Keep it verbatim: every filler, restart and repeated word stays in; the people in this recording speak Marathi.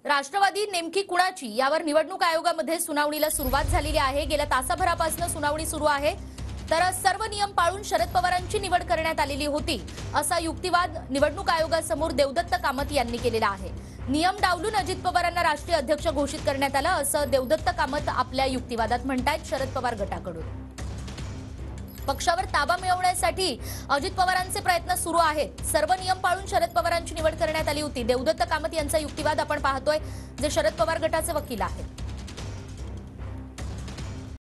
राष्ट्रवादी नेमकी कुणाची यावर निवडणूक आयोगामध्ये सुनावणीला सुरुवात झालेली आहे। गेल्या तासाभरापासून सुनावणी सुरू आहे। तर सर्व नियम पाळून शरद पवारांची निवड करण्यात आलेली होती असा युक्तिवाद निवडणूक आयोगासमोर देवदत्त कामत यांनी केलेला आहे। नियम डावलून अजित पवारांना राष्ट्रीय अध्यक्ष घोषित करण्यात आलं असं देवदत्त कामत आपल्या युक्तिवादात म्हणतात। शरद पवार गटाकडून पक्षावर ताबा मिळवण्यासाठी अजित पवारांचे प्रयत्न सुरू आहेत। सर्व नियम पाळून शरद पवारांची निवड करण्यात आली होती। देवदत्त कामत यांचा युक्तिवाद आपण पाहतोय, जे शरद पवार गटाचे वकील आहेत।